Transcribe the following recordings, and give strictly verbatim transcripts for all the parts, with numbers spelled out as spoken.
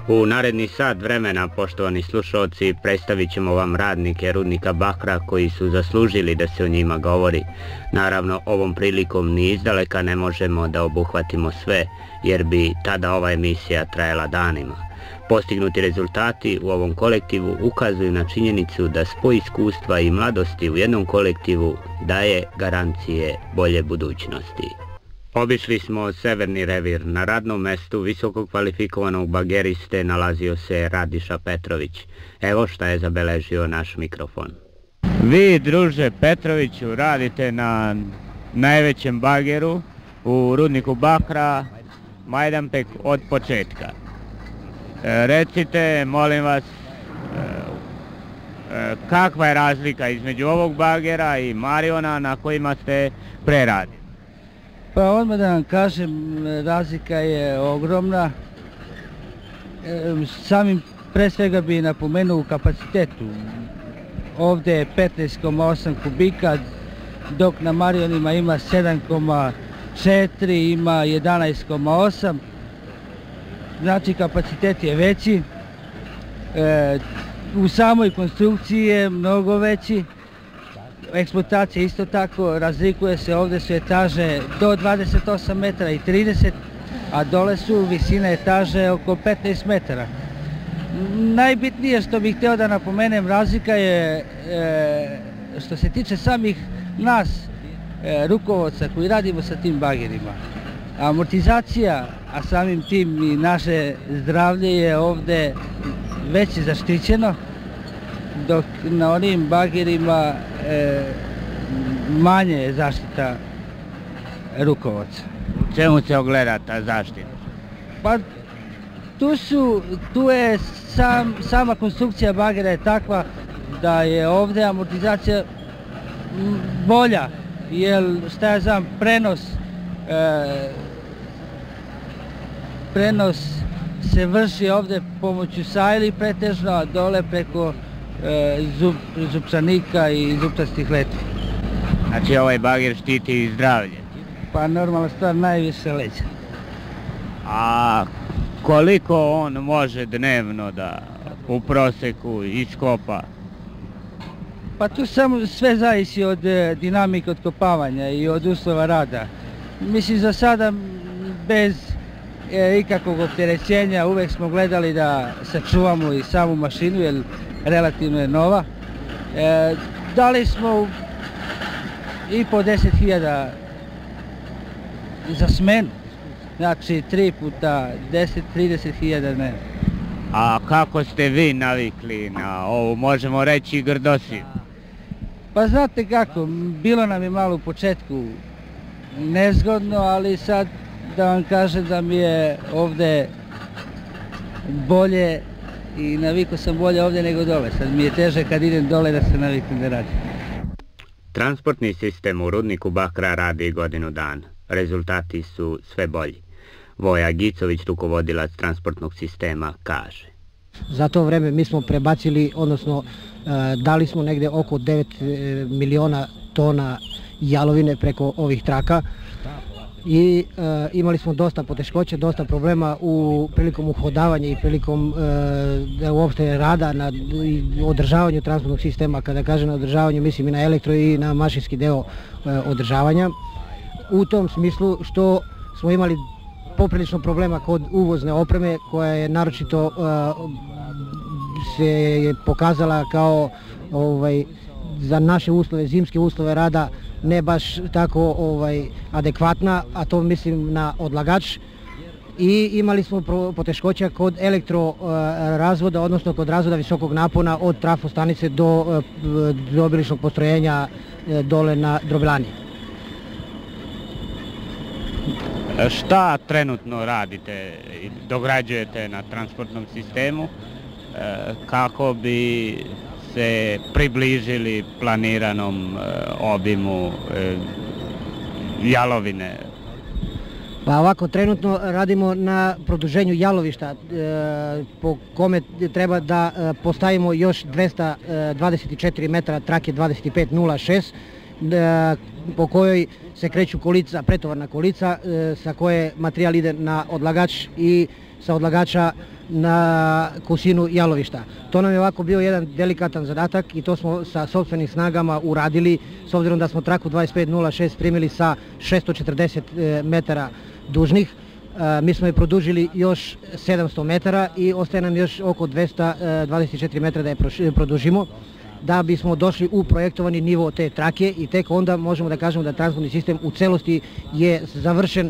U naredni sat vremena, poštovani slušalci, predstavit ćemo vam radnike rudnika bakra koji su zaslužili da se o njima govori. Naravno, ovom prilikom ni izdaleka ne možemo da obuhvatimo sve, jer bi tada ova emisija trajala danima. Postignuti rezultati u ovom kolektivu ukazuju na činjenicu da spoj iskustva i mladosti u jednom kolektivu daje garancije bolje budućnosti. Obišli smo Severni revir. Na radnom mestu visoko kvalifikovanog bageriste nalazio se Radiša Petrović. Evo šta je zabeležio naš mikrofon. Vi, druže Petroviću, radite na najvećem bageru u rudniku bakra Majdanpek od početka. E, recite, molim vas, e, e, kakva je razlika između ovog bagera i Mariona na kojima ste preradili? Pa odmah da vam kažem, razlika je ogromna. Samim pre svega bi napomenuo u kapacitetu. Ovdje je petnaest zarez osam kubika, dok na Marionima ima sedam zarez četiri, ima jedanaest zarez osam. Znači kapacitet je veći. E, u samoj konstrukciji je mnogo veći. Eksploatacija isto tako, razlikuje se, ovdje su etaže do dvadeset osam metara i trideset, a dole su visine etaže oko petnaest metara. Najbitnije što bih htio da napomenem, razlika je e, što se tiče samih nas, e, rukovodca koji radimo sa tim bagerima. Amortizacija, a samim tim i naše zdravlje je ovdje već zaštićeno, dok na onim bagerima e, manje je zaštita rukovodca. U čemu se ogleda ta zaštita? Pa tu, su, tu je sam, sama konstrukcija bagera je takva da je ovdje amortizacija bolja, jer šta ja znam, prenos, e, prenos se vrši ovdje pomoću sajli pretežno, a dole preko Zub, zupčanika i zupčastih letvi. Znači ovaj bager štiti i zdravlje? Pa normalna stvar, najviše leđa. A koliko on može dnevno da u proseku iskopa? Pa tu samo sve zavisi od dinamike otkopavanja i od uslova rada. Mislim, za sada bez e, ikakvog opterećenja uvek smo gledali da sačuvamo i samu mašinu, jer relativno je nova. E, dali smo i po deset hiljada za smenu, znači tri puta deset, trideset hiljada dnevno. A kako ste vi navikli na ovu, možemo reći, grdosiju? Pa znate kako, bilo nam je malo u početku nezgodno, ali sad da vam kažem da mi je ovdje bolje i navikao sam bolje ovdje nego dole. Sad mi je teže kad idem dole da se naviknem da radim. Transportni sistem u rudniku bakra radi godinu dana. Rezultati su sve bolji. Voja Gicović, rukovodilac transportnog sistema, kaže. Za to vreme mi smo prebacili, odnosno dali smo negde oko devet miliona tona jalovine preko ovih traka. I e, imali smo dosta poteškoća, dosta problema u prilikom uhodavanja i prilikom e, uopšte rada na održavanju transportnog sistema. Kada kažem na održavanju, mislim i na elektro i na mašinski deo e, održavanja. U tom smislu što smo imali poprilično problema kod uvozne opreme koja je naročito e, se je pokazala kao ovaj, za naše uslove, zimske uslove rada ne baš tako ovaj, adekvatna, a to mislim na odlagač. I imali smo poteškoća kod elektro razvoda, odnosno kod razvoda visokog napona od trafostanice do drobilišnog postrojenja dole na drobilani. Šta trenutno radite i dograđujete na transportnom sistemu kako bi se približili planiranom obimu jalovine? Pa ovako, trenutno radimo na produženju jalovišta po kome treba da postavimo još dvesta dvadeset četiri metra trake dvadeset pet nula šest po kojoj se kreću kolica, pretovarna kolica sa koje materijal ide na odlagač i sa odlagača na kusinu jalovišta. To nam je ovako bio jedan delikatan zadatak i to smo sa sopstvenim snagama uradili, s obzirom da smo traku dvadeset pet nula šest primili sa šesto četrdeset metara dužnih. Mi smo je produžili još sedamsto metara i ostaje nam još oko dvesta dvadeset četiri metra da je produžimo, da bismo došli u projektovani nivo te trake i tek onda možemo da kažemo da transportni sistem u celosti je završen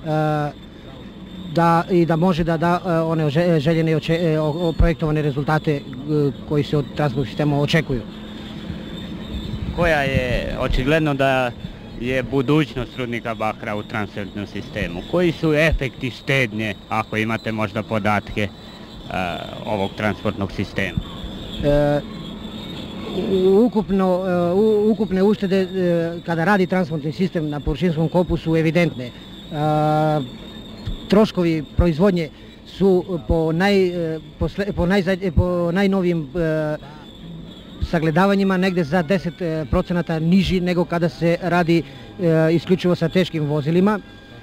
da, i da može da da one željene i projektovane rezultate koji se od transportnog sistema očekuju. Koja je, očigledno da je budućnost rudnika bakra u transportnom sistemu? Koji su efekti štednje, ako imate možda podatke, ovog transportnog sistema? E, ukupno, ukupne uštede kada radi transportni sistem na površinskom kopu su evidentne. E, troškovi proizvodnje su po, naj, po, po, najzad, po najnovijim e, sagledavanjima negde za deset procenata niži nego kada se radi e, isključivo sa teškim vozilima.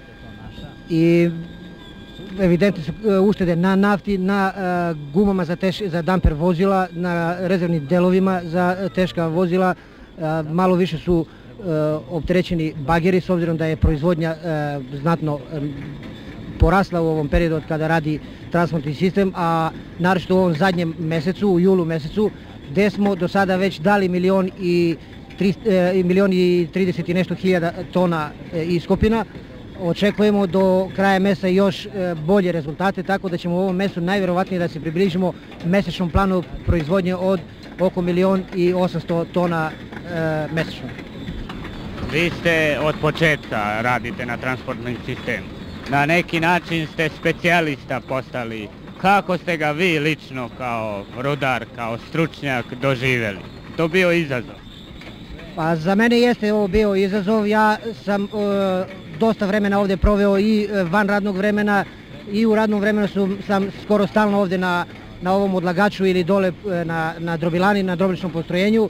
I evidentne su uštede na nafti, na e, gumama za, teš, za damper vozila, na rezervnim delovima za teška vozila. E, malo više su e, opterećeni bageri s obzirom da je proizvodnja e, znatno e, porasla u ovom periodu od kada radi transportni sistem, a naročito u ovom zadnjem mesecu, u julu mesecu, gde smo do sada već dali milion i, tri, e, milion i trideset i nešto hiljada tona e, iskopina. Očekujemo do kraja mesa još e, bolje rezultate, tako da ćemo u ovom mesu najvjerovatnije da se približimo mesečnom planu proizvodnje od oko milion i osamsto tona e, mesečno. Vi ste od početka radite na transportnom sistemu. Na neki način ste specijalista postali. Kako ste ga vi lično kao rudar, kao stručnjak doživjeli? To bio izazov? Pa za mene jeste ovo bio izazov. Ja sam e, dosta vremena ovdje proveo i van radnog vremena i u radnom vremenu su, sam skoro stalno ovdje na, na ovom odlagaču ili dole na, na drobilani, na drobiličnom postrojenju.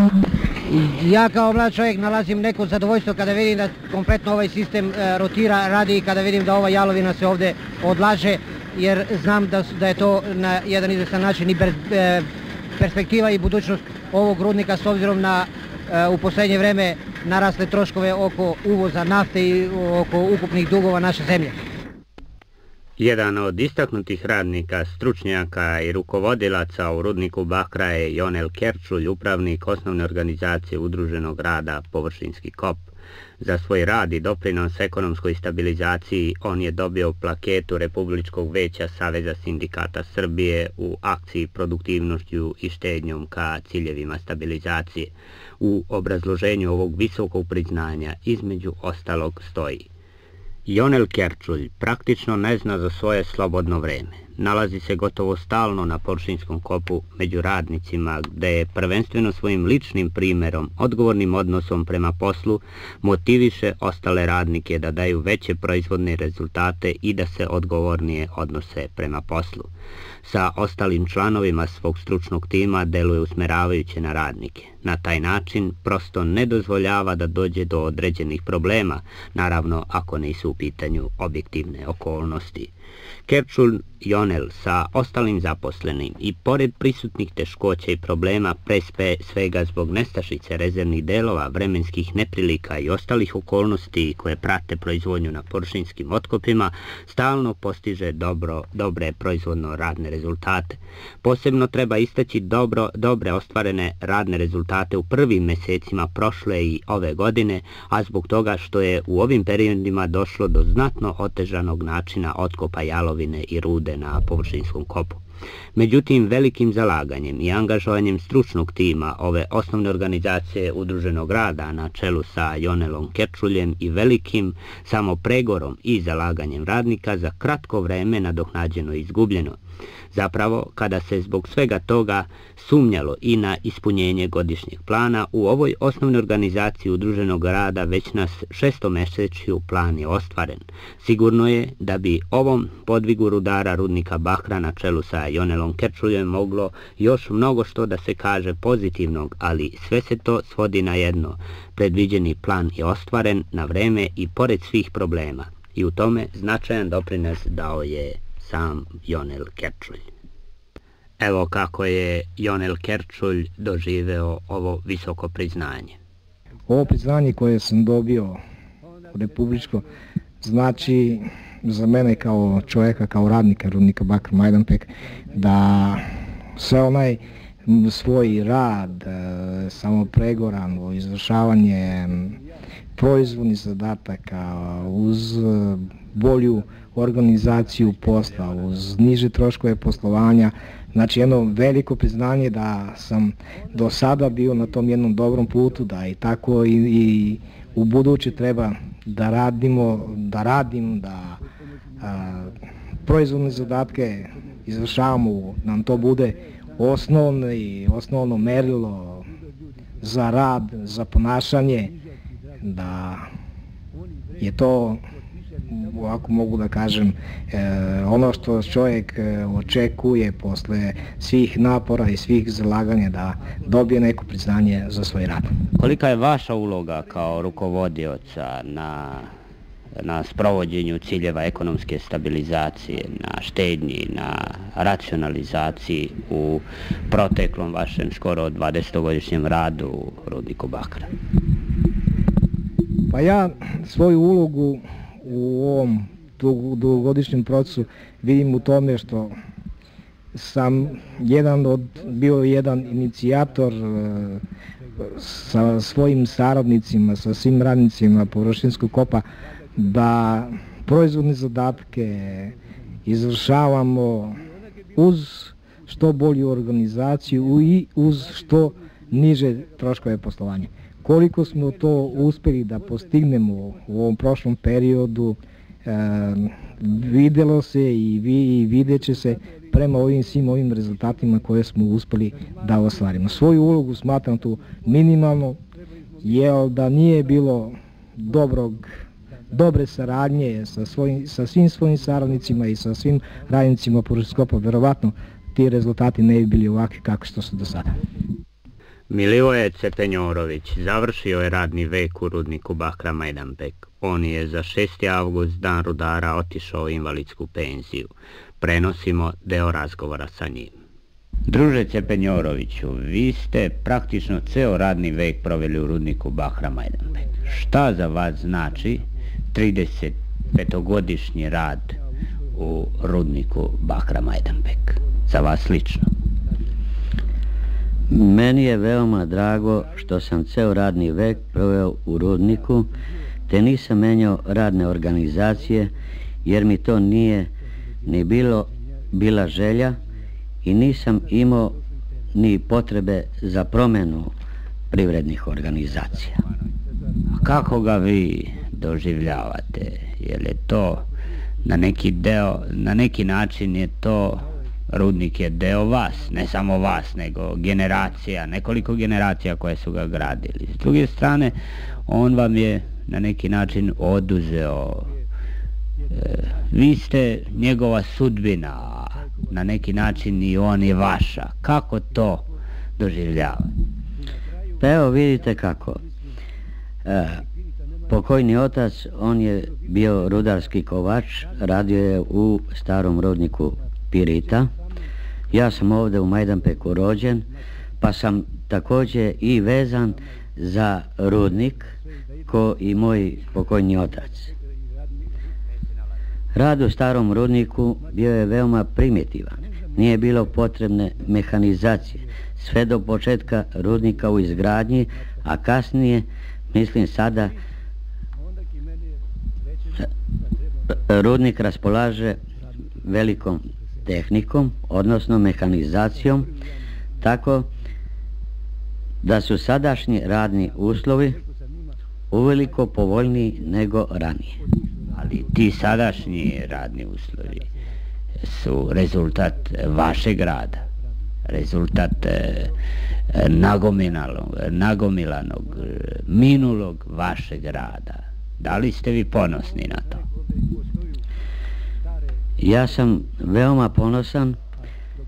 Ja kao mlad čovjek nalazim neko zadovoljstvo kada vidim da kompletno ovaj sistem e, rotira, radi i kada vidim da ova jalovina se ovdje odlaže, jer znam da, da je to na jedan izvestan način i ber, e, perspektiva i budućnost ovog rudnika s obzirom na e, u posljednje vreme narasle troškove oko uvoza nafte i oko ukupnih dugova naše zemlje. Jedan od istaknutih radnika, stručnjaka i rukovodilaca u rudniku bakra je Jonel Kerčulj, upravnik osnovne organizacije udruženog rada Površinski kop. Za svoj rad i doprinos ekonomskoj stabilizaciji on je dobio plaketu Republičkog veća Saveza sindikata Srbije u akciji produktivnošću i štednjom ka ciljevima stabilizacije. U obrazloženju ovog visokog priznanja između ostalog stoji: Jonel Kerčulj praktično ne zna za svoje slobodno vreme. Nalazi se gotovo stalno na površinskom kopu među radnicima, gde je prvenstveno svojim ličnim primjerom, odgovornim odnosom prema poslu, motiviše ostale radnike da daju veće proizvodne rezultate i da se odgovornije odnose prema poslu. Sa ostalim članovima svog stručnog tima deluje usmeravajuće na radnike. Na taj način prosto ne dozvoljava da dođe do određenih problema, naravno ako nisu u pitanju objektivne okolnosti. Kerčulj Jonel sa ostalim zaposlenim i pored prisutnih teškoća i problema, pre svega zbog nestašice rezervnih delova, vremenskih neprilika i ostalih okolnosti koje prate proizvodnju na površinskim otkopima, stalno postiže dobro, dobre proizvodno radne rezultate. Posebno treba istaći dobro, dobre ostvarene radne rezultate u prvim mesecima prošle i ove godine, a zbog toga što je u ovim periodima došlo do znatno otežanog načina otkopa jalovine i rude na površinskom kopu. Međutim, velikim zalaganjem i angažovanjem stručnog tima ove osnovne organizacije udruženog rada na čelu sa Jonelom Kerčuljem i velikim samopregorom i zalaganjem radnika za kratko vreme nadoknađeno i izgubljeno. Zapravo, kada se zbog svega toga sumnjalo i na ispunjenje godišnjeg plana, u ovoj osnovnoj organizaciji udruženog rada već na šestomesečju plan je ostvaren. Sigurno je da bi ovom podvigu rudara rudnika bakra na čelu sa sa Jonelom Kerčuljem moglo još mnogo što da se kaže pozitivnog, ali sve se to svodi na jedno. Predviđeni plan je ostvaren na vreme i pored svih problema. I u tome značajan doprinos dao je sam Jonel Kerčulj. Evo kako je Jonel Kerčulj doživeo ovo visoko priznanje. Ovo priznanje koje sam dobio republičko znači za mene kao čovjeka, kao radnika rudnika Bakar Majdanpek, da sve onaj svoj rad, samopregoran, izvršavanje proizvodnih zadataka uz bolju organizaciju posla, uz niže troškove poslovanja, znači jedno veliko priznanje da sam do sada bio na tom jednom dobrom putu, da i tako i, i u buduće treba da radimo, da radim, da a, proizvodne zadatke izvršavamo, nam to bude osnovno i osnovno merilo za rad, za ponašanje, da je to, ovako mogu da kažem, e, ono što čovjek e, očekuje posle svih napora i svih zalaganja da dobije neko priznanje za svoj rad. Kolika je vaša uloga kao rukovodioca na, na sprovođenju ciljeva ekonomske stabilizacije, na štednji, na racionalizaciji u proteklom vašem skoro dvadesetogodišnjem radu u rudniku bakra? Pa ja svoju ulogu u ovom dugogodišnjem procesu vidim u tome što sam jedan od, bio jedan inicijator sa svojim saradnicima, sa svim radnicima Površinskog kopa, da proizvodne zadatke izvršavamo uz što bolju organizaciju i uz što niže troškove poslovanja. Koliko smo to uspeli da postignemo u ovom prošlom periodu, e, videlo se i, vi, i vidjet će se prema ovim svim ovim rezultatima koje smo uspeli da ostvarimo. Svoju ulogu smatram tu minimalno, jer da nije bilo dobrog, dobre saradnje sa, svojim, sa svim svojim saradnicima i sa svim radnicima Površinskog kopa, verovatno ti rezultati ne bi bili ovakvi kako što su do sada. Milivoje Cepenjorović završio je radni vek u rudniku bakra Majdanpek. On je za šesti avgust, dan rudara, otišao u invalidsku penziju. Prenosimo deo razgovora sa njim. Druže Cepenjoroviću, vi ste praktično ceo radni vek proveli u rudniku bakra Majdanpek. Šta za vas znači tridesetpetogodišnji rad u rudniku bakra Majdanpek? Za vas lično? Meni je veoma drago što sam ceo radni vek proveo u rudniku, te nisam menjao radne organizacije, jer mi to nije ni bilo bila želja i nisam imao ni potrebe za promenu privrednih organizacija. A kako ga vi doživljavate? Je li to na neki deo, na neki način je to, rudnik je deo vas, ne samo vas, nego generacija, nekoliko generacija koje su ga gradili. S druge strane, on vam je na neki način oduzeo, e, vi ste njegova sudbina, na neki način i on je vaša. Kako to doživljava? Pa evo vidite kako. E, pokojni otac, on je bio rudarski kovač, radio je u starom rudniku Pirita. Ja sam ovdje u Majdanpeku rođen, pa sam također i vezan za rudnik ko i moj pokojni otac. Rad u starom rudniku bio je veoma primitivan. Nije bilo potrebne mehanizacije. Sve do početka rudnika u izgradnji, a kasnije, mislim sada, rudnik raspolaže velikom tehnikom, odnosno mehanizacijom, tako da su sadašnji radni uslovi uveliko povoljniji nego ranije. Ali ti sadašnji radni uslovi su rezultat vašeg rada, rezultat e, nagomilanog, nagomilanog, minulog vašeg rada. Da li ste vi ponosni na to? Ja sam veoma ponosan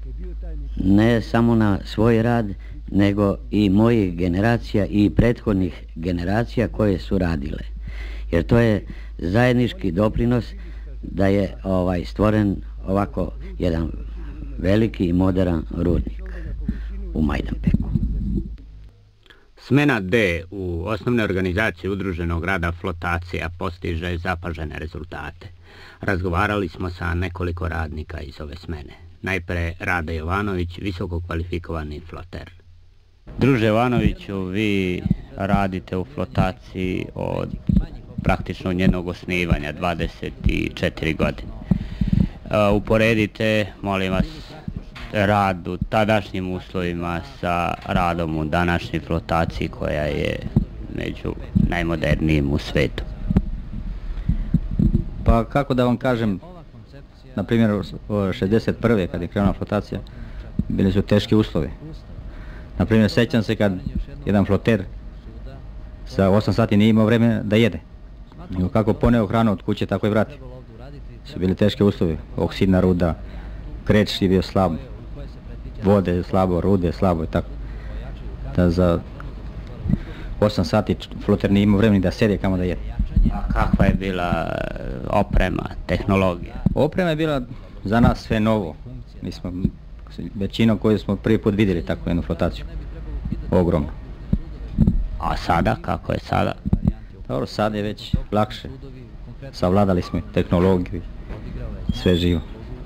ne samo na svoj rad, nego i mojih generacija i prethodnih generacija koje su radile. Jer to je zajednički doprinos da je ovaj stvoren ovako jedan veliki i modern rudnik u Majdanpeku. Smena D u osnovnoj organizaciji udruženog rada Flotacija postiže zapažene rezultate. Razgovarali smo sa nekoliko radnika iz ove smene. Najpre Rade Jovanović, visoko kvalifikovani floter. Druže Jovanoviću, vi radite u Flotaciji od praktično njenog osnivanja, dvadeset četiri godine. Uporedite, molim vas, rad u tadašnjim uslovima sa radom u današnjoj Flotaciji koja je među najmodernijim u svetu. Pa kako da vam kažem, na primjer šezdeset prve kad je krenula Flotacija, bili su teški uslovi. Na primjer, sećam se kad jedan floter sa osam sati nije imao vreme da jede. Nego kako poneo hranu od kuće, tako i vrati. Su bili teški uslovi, oksidna ruda, kreć je bio slab, vode slabo, rude slabo i tako. Da za osam sati floter nije imao vremena da sede, kamo da jede. A kakva je bila oprema, tehnologija? Oprema je bila za nas sve novo. Mi smo većinom koju smo prvi put vidjeli takvu jednu Flotaciju. Ogromno. A sada, kako je sada? Dobro, sad je već lakše. Savladali smo tehnologiju, sve živo.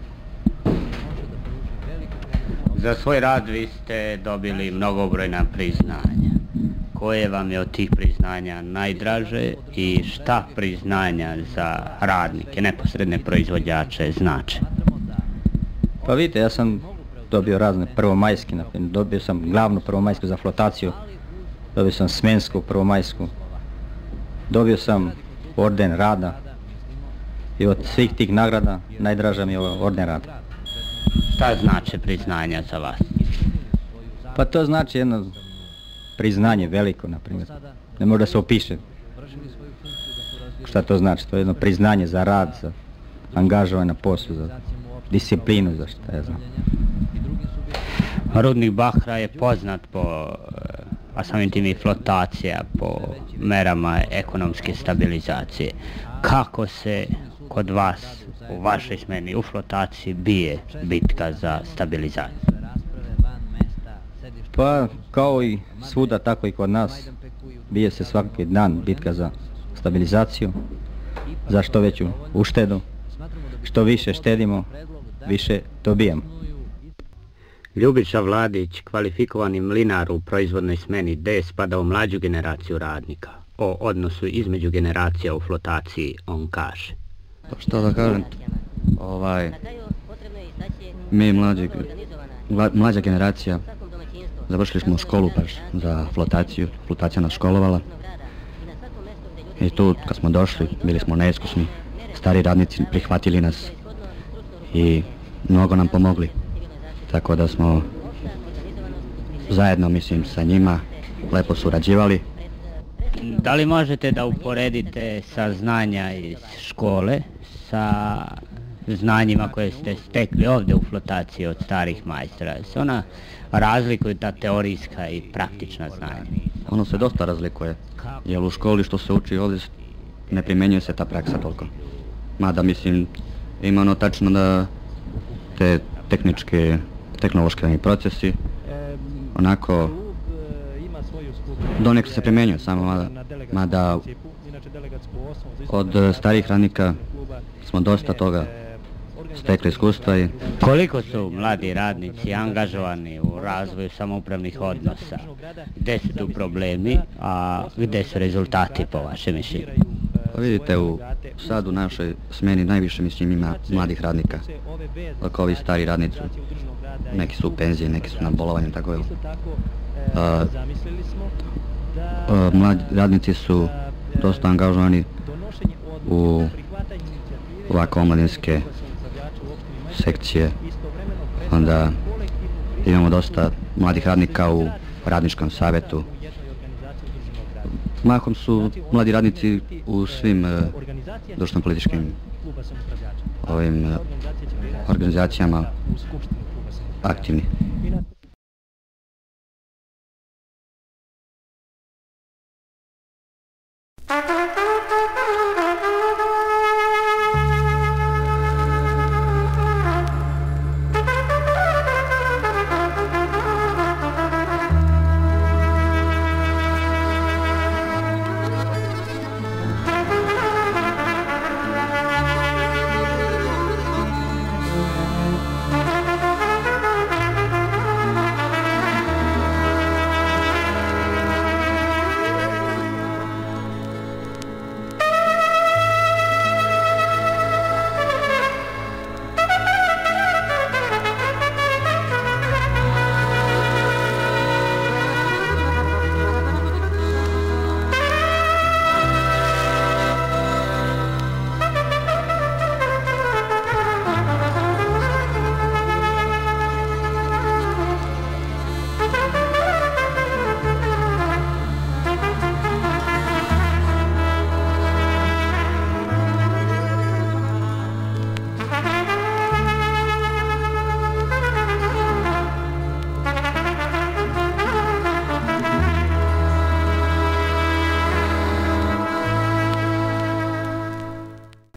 Za svoj rad vi ste dobili mnogobrojna priznanja. Koje vam je od tih priznanja najdraže i šta priznanja za radnike, neposredne proizvođače znače? Pa vidite, ja sam dobio razne prvomajske, naprimjer. Dobio sam glavnu prvomajsku za Flotaciju, dobio sam smensku prvomajsku, dobio sam orden rada i od svih tih nagrada najdraža mi je orden rada. Šta znače priznanja za vas? Pa to znači jedno priznanje veliko, na primjer. Ne može da se opiše šta to znači. To je jedno priznanje za rad, za angažovanje na poslu, za disciplinu, za šta ja znam. Rudnik Bakra je poznat po, a samim tim i Flotacija, po merama ekonomske stabilizacije. Kako se kod vas, u vašoj smeni, u Flotaciji bije bitka za stabilizaciju? Pa kao i svuda, tako i kod nas, bije se svaki dan bitka za stabilizaciju, za što veću uštedu. Što više štedimo, više dobijamo. Ljubiša Vladić, kvalifikovani mlinar u proizvodnoj smeni D, spada u mlađu generaciju radnika. O odnosu između generacija u Flotaciji on kaže. Pa što da kažem, ovaj, mi mlađi, mlađa generacija, završili smo školu baš za Flotaciju, Flotacija nas školovala. I tu kad smo došli, bili smo neiskusni, stari radnici prihvatili nas i mnogo nam pomogli. Tako da smo zajedno, mislim, sa njima lepo surađivali. Da li možete da uporedite saznanja iz škole sa znanjima koje ste stekli ovdje u Flotaciji od starih majstora? Se ona razlikuju, ta teorijska i praktična znanja? Ono se dosta razlikuje, jer u školi što se uči ovdje ne primjenjuje se ta praksa toliko. Mada, mislim, ima ono tačno da te tehničke, tehnološki procesi onako donekle se primjenjuju, samo mada, mada od starih radnika smo dosta toga stekli iskustva. I koliko su mladi radnici angažovani u razvoju samoupravnih odnosa? Gde su tu problemi, a gde su rezultati po vašem mišljenju? Pa vidite, u, sad u našoj smeni najviše, mislim, ima mladih radnika. Dok ovi stari radnici, neki su u penziji, neki su na bolovanju, tako je. A, a, mladi radnici su dosta angažovani u ovako omladinske sekcije. Onda imamo dosta mladih radnika u radničkom savjetu. Mahom su mladi radnici u svim uh, društveno-političkim ovim uh, organizacijama aktivni.